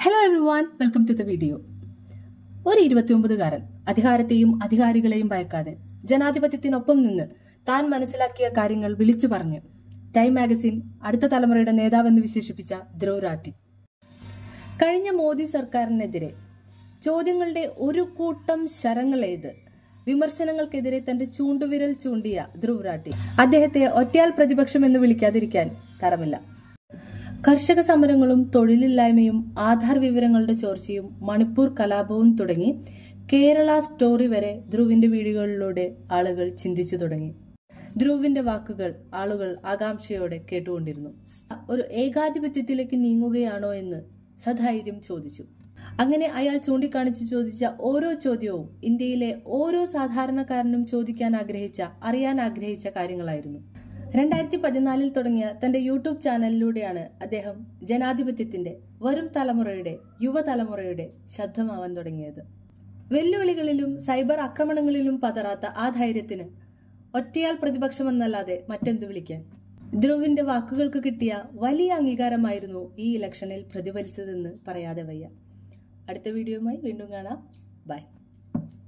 Hello everyone, welcome to the video. ഒരു 29കാരൻ അധികാരത്തെയും അധികാരികളെയും ഭയക്കാതെ ജനാധിപത്യത്തിനൊപ്പം നിന്ന് താൻ മനസ്സിലാക്കിയ കാര്യങ്ങൾ വിളിച്ചു പറഞ്ഞ് ടൈം മാഗസിൻ അടുത്ത തലമുറയുടെ നേതാവെന്ന് വിശേഷിപ്പിച്ച ധ്രുവ് റാട്ടി. കഴിഞ്ഞ മോദി സർക്കാരിനെതിരെ ചോദ്യങ്ങളുടെ ഒരു കൂട്ടം ശരങ്ങളെയ്ത് വിമർശനങ്ങൾക്കെതിരെ തന്റെ ചൂണ്ടുവിരൽ ചൂണ്ടിയ ധ്രുവ് റാട്ടി അദ്ദേഹത്തെ ഒറ്റയാൾ പ്രതിപക്ഷം എന്ന് വിളിക്കാതിരിക്കാൻ തരമില്ല. കർഷക സമരങ്ങളും തൊഴിലില്ലായ്മയും ആധാർ വിവരങ്ങളുടെ ചോർച്ചയും മണിപ്പൂർ കലാപവും തുടങ്ങി കേരള സ്റ്റോറി വരെ ധ്രുവിന്റെ വീഡിയോകളിലൂടെ ആളുകൾ ചിന്തിച്ചു തുടങ്ങി. ധ്രുവിന്റെ വാക്കുകൾ ആളുകൾ ആകാംക്ഷയോടെ കേട്ടുകൊണ്ടിരുന്നു. ഒരു ഏകാധിപത്യത്തിലേക്ക് നീങ്ങുകയാണോ എന്ന് സധൈര്യം ചോദിച്ചു. അങ്ങനെ അയാൾ ചൂണ്ടിക്കാണിച്ച് ചോദിച്ച ഓരോ ചോദ്യവും ഇന്ത്യയിലെ ഓരോ സാധാരണക്കാരനും അറിയാൻ ആഗ്രഹിച്ച കാര്യങ്ങളായിരുന്നു. 2014 തുടങ്ങിയ തന്റെ യൂട്യൂബ് ചാനലിലൂടെയാണ് അദ്ദേഹം ജനാധിപത്യത്തിന്റെ വരും തലമുറയുടെ യുവതലമുറയുടെ ശബ്ദമാവാൻ തുടങ്ങിയത്. വെല്ലുവിളികളിലും സൈബർ ആക്രമണങ്ങളിലും പതറാത്ത ആ ധൈര്യത്തിന് ഒറ്റയാൾ പ്രതിപക്ഷമെന്നല്ലാതെ മറ്റെന്ത് വിളിക്കാൻ? ധ്രുവിന്റെ വാക്കുകൾക്ക് കിട്ടിയ വലിയ അംഗീകാരമായിരുന്നു ഈ ഇലക്ഷനിൽ പ്രതിഫലിച്ചതെന്ന് പറയാതെ വയ്യ. അടുത്ത വീഡിയോയുമായി വീണ്ടും കാണാം. ബൈ.